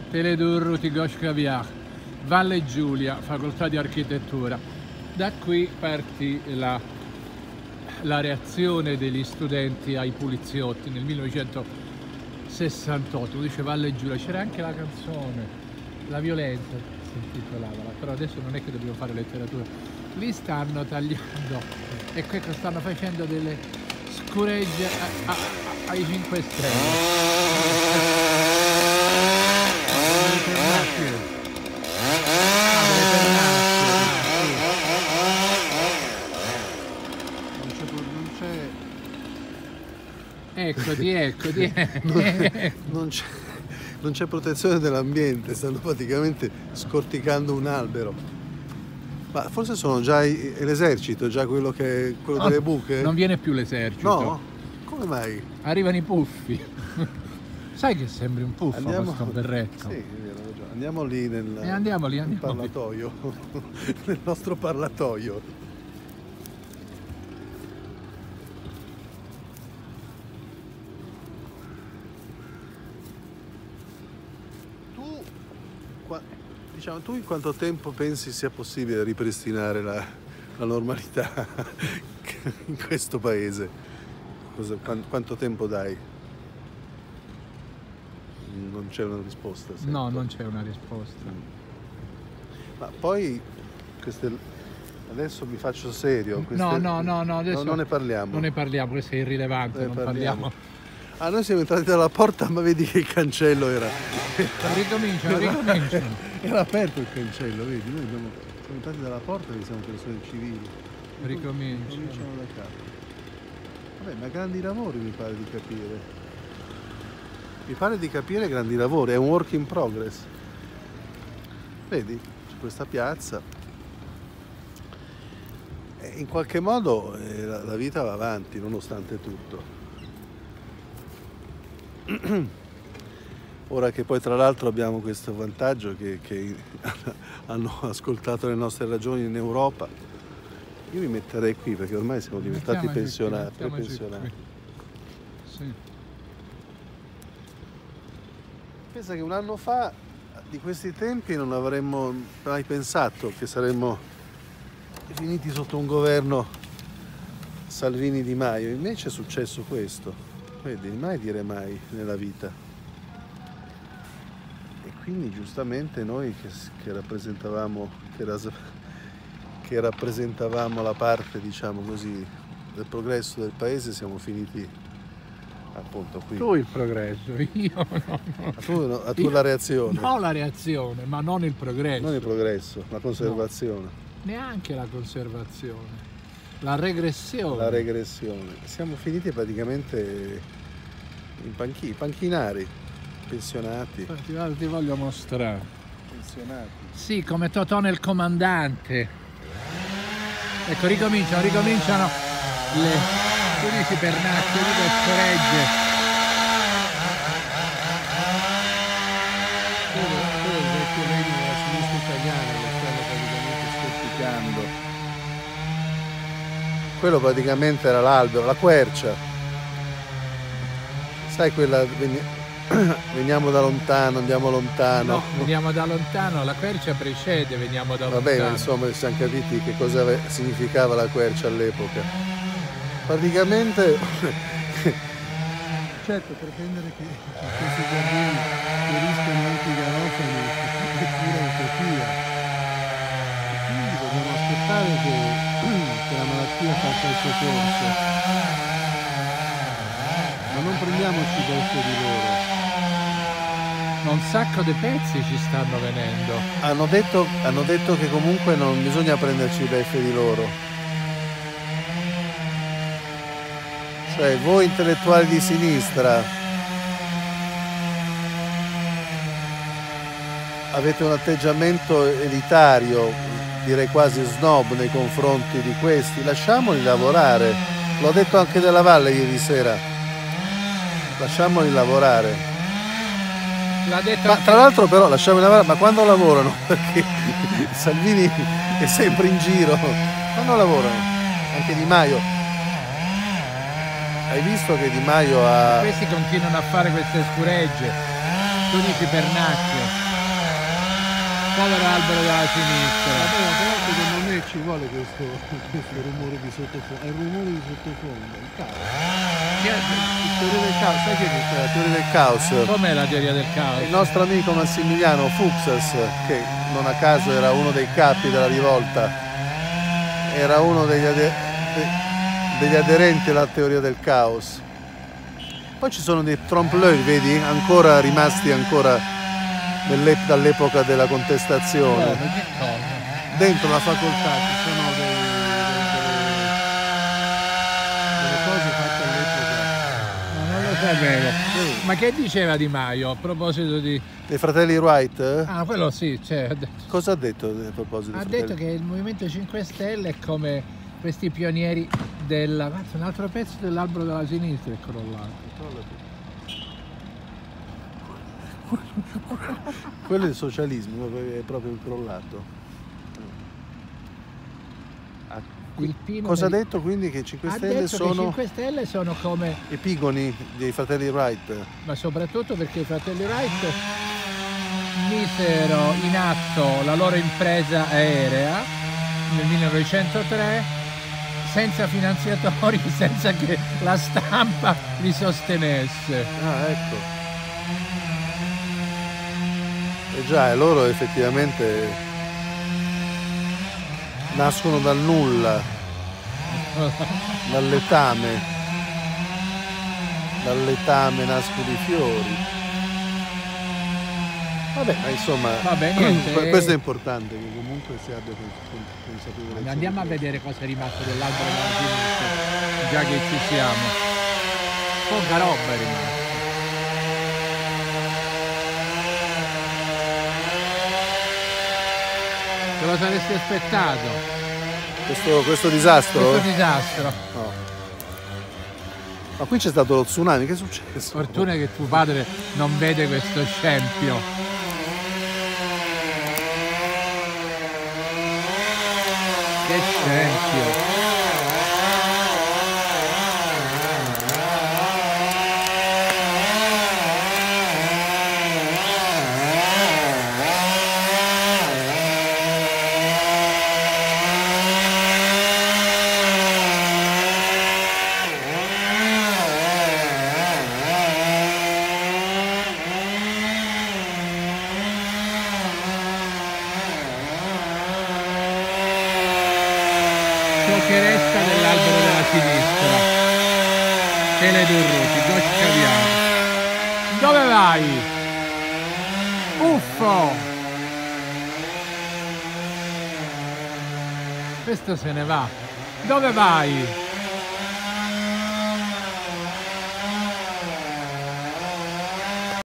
Teledurruti Goshkaviach, Valle Giulia, facoltà di architettura. Da qui partì la reazione degli studenti ai poliziotti nel 1968. Dice Valle Giulia, c'era anche la canzone, La violenza si intitolava, però adesso non è che dobbiamo fare letteratura. Lì stanno tagliando e ecco stanno facendo delle scuregge ai 5 Stelle. Eccoti. Non c'è protezione dell'ambiente, stanno praticamente scorticando un albero. Ma forse sono già l'esercito, già quello delle buche? Non viene più l'esercito. No? Come mai? Arrivano i puffi. Sai che sembri un puffo questo berretto? Sì, andiamo lì nel parlatoio, nel nostro parlatoio. Tu in quanto tempo pensi sia possibile ripristinare la normalità in questo paese? Quanto tempo dai? Non c'è una risposta. Sempre. No, non c'è una risposta. Ma poi adesso mi faccio serio. No, adesso non ne parliamo. Non ne parliamo, questo è irrilevante, non parliamo. Noi siamo entrati dalla porta, ma vedi che il cancello era. Ricominciano. Era aperto il cancello, vedi? Noi siamo entrati dalla porta e siamo persone civili. Ricominciano da capo. Vabbè, ma grandi lavori mi pare di capire. Grandi lavori, è un work in progress. Vedi? C'è questa piazza. E in qualche modo la vita va avanti, nonostante tutto. Ora che poi tra l'altro abbiamo questo vantaggio che hanno ascoltato le nostre ragioni in Europa, io mi metterei qui perché ormai siamo diventati pensionati. Sì. Pensa che un anno fa di questi tempi non avremmo mai pensato che saremmo finiti sotto un governo Salvini-Di Maio, invece è successo questo. Vedi, mai dire mai nella vita. E quindi giustamente noi che rappresentavamo la parte, diciamo così, del progresso del paese, siamo finiti appunto qui. Tu il progresso, io no. Tu la reazione. No, la reazione, ma non il progresso. Non il progresso, la conservazione. No, neanche la conservazione. La regressione. Siamo finiti praticamente in panchinari, pensionati. Ti voglio mostrare. Pensionati. Sì, come Totò nel Comandante. Ecco, ricominciano le... Tu dici pernacchie, dico scoregge. Quello è il vecchio regno della sinistra italiana che stanno praticamente scorticando. Quello praticamente era l'albero, la quercia. Sai quella, veniamo da lontano, andiamo lontano. No, veniamo da lontano, la quercia precede, veniamo da lontano. Vabbè, insomma, siamo capiti che cosa significava la quercia all'epoca. Praticamente, certo, pretendere che questi giardini fioriscano anche i garofani è pura utopia. Quindi dobbiamo aspettare che la malattia faccia il suo corso, ma non prendiamoci beffe di loro. Un sacco di pezzi ci stanno venendo. Hanno detto che comunque non bisogna prenderci beffe di loro. Cioè, voi intellettuali di sinistra avete un atteggiamento elitario, direi quasi snob nei confronti di questi. Lasciamoli lavorare. L'ho detto anche della Valle ieri sera. Lasciamoli lavorare. L'ha detto ma tra l'altro però lasciamoli lavorare, ma quando lavorano? Perché Salvini è sempre in giro. Quando lavorano? Anche Di Maio. Hai visto che Di Maio ha... Questi continuano a fare queste scuregge. Tu dici pernacchio. Povero albero della sinistra. Vabbè, però secondo me ci vuole questo rumore di sottofondo. È il rumore di sottofondo, il caos. La teoria del caos, sai che è la teoria del caos? Com'è la teoria del caos? Il nostro amico Massimiliano Fuxas, che non a caso era uno dei capi della rivolta, era uno degli aderenti alla teoria del caos. Poi ci sono dei trompe-l'œil, vedi? Ancora rimasti dall'epoca della contestazione. Oh, che cosa? Dentro la facoltà ci sono delle cose fatte all'epoca. No, non lo sapevo. Ma che diceva Di Maio a proposito di... Dei fratelli Wright? Ah, quello sì, cioè, Cosa ha detto a proposito dei ha fratelli? detto che il Movimento 5 Stelle è come questi pionieri della... Guarda, un altro pezzo dell'albero della sinistra è crollato. Quello è il socialismo, è proprio crollato. Il Pino Cosa ha detto quindi? Che i 5 ha Stelle detto sono che i 5 Stelle sono come... epigoni dei fratelli Wright. Ma soprattutto perché i fratelli Wright misero in atto la loro impresa aerea nel 1903 senza finanziatori, senza che la stampa li sostenesse. Ah, ecco. E già, e loro effettivamente nascono dal nulla, dal letame nascono i fiori. Vabbè, ma insomma, Vabbè, niente. questo è importante, che comunque si abbia consapevolezza. Andiamo a vedere cosa è rimasto dell'albero della sinistra, già che ci siamo. Poca roba è rimasta. Te lo saresti aspettato? Questo disastro? Questo disastro. No. Ma qui c'è stato lo tsunami, che è successo? Fortuna che tuo padre non vede questo scempio. Che scempio. Che resta dell'albero della sinistra. Tele Durruti, dove ci caviamo? Dove vai? Uffo! Questo se ne va. Dove vai?